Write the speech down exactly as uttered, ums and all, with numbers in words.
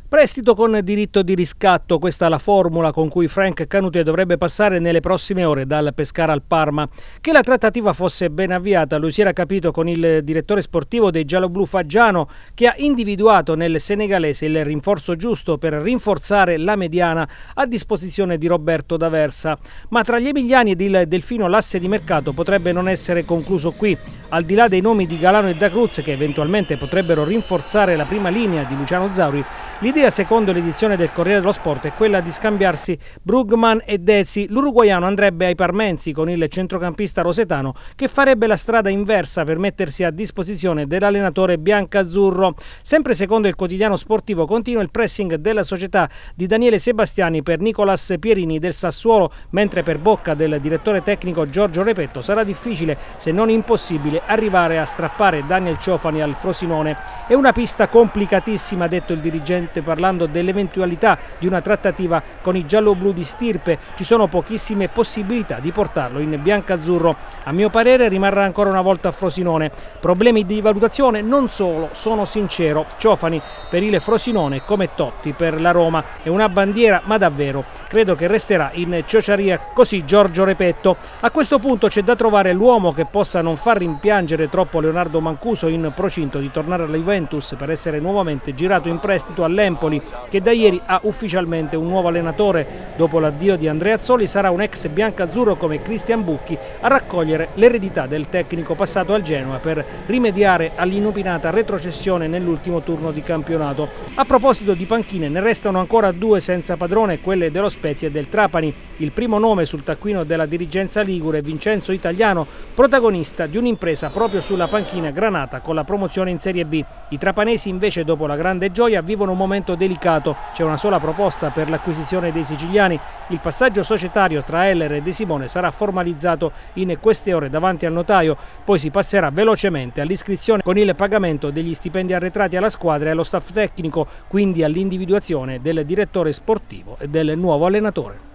Prestito con diritto di riscatto, questa è la formula con cui Frank Canute dovrebbe passare nelle prossime ore dal Pescara al Parma. Che la trattativa fosse ben avviata lo si era capito con il direttore sportivo dei gialloblu Faggiano, che ha individuato nel senegalese il rinforzo giusto per rinforzare la mediana a disposizione di Roberto D'Aversa. Ma tra gli emiliani ed il Delfino l'asse di mercato potrebbe non essere concluso qui. Al di là dei nomi di Galano e Da Cruz, che eventualmente potrebbero rinforzare la prima linea di Luciano Zauri, l'idea, secondo l'edizione del Corriere dello Sport, è quella di scambiarsi Brugman e Dezi. L'uruguaiano andrebbe ai parmensi con il centrocampista rosetano, che farebbe la strada inversa per mettersi a disposizione dell'allenatore biancazzurro. Sempre secondo il quotidiano sportivo continua il pressing della società di Daniele Sebastiani per Nicolas Pierini del Sassuolo, mentre per bocca del direttore tecnico Giorgio Repetto sarà difficile, se non impossibile, arrivare a strappare Daniel Ciofani al Frosinone. È una pista complicatissima, ha detto il dirigente, parlando dell'eventualità di una trattativa con i gialloblu di stirpe. Ci sono pochissime possibilità di portarlo in biancazzurro. A mio parere rimarrà ancora una volta a Frosinone. Problemi di valutazione? Non solo, sono sincero. Ciofani per il Frosinone, come Totti per la Roma, è una bandiera, ma davvero credo che resterà in ciociaria, così Giorgio Repetto. A questo punto c'è da trovare l'uomo che possa non far rimpiangere troppo Leonardo Mancuso, in procinto di tornare alla Juventus per essere nuovamente girato in prestito all'Empoli, che da ieri ha ufficialmente un nuovo allenatore. Dopo l'addio di Andrea Azzoli sarà un ex biancazzurro come Cristian Bucchi a raccogliere l'eredità del tecnico passato al Genoa per rimediare all'inopinata retrocessione nell'ultimo turno di campionato. A proposito di panchine, ne restano ancora due senza padrone, quelle dello Spezia e del Trapani. Il primo nome sul taccuino della dirigenza ligure è Vincenzo Italiano, protagonista di un'impresa proprio sulla panchina granata con la promozione in Serie B. I trapanesi invece, dopo la grande gioia, vivono un momento delicato. C'è una sola proposta per l'acquisizione dei siciliani. Il passaggio societario tra Heller e De Simone sarà formalizzato in queste ore davanti al notaio, poi si passerà velocemente all'iscrizione con il pagamento degli stipendi arretrati alla squadra e allo staff tecnico, quindi all'individuazione del direttore sportivo e del nuovo allenatore.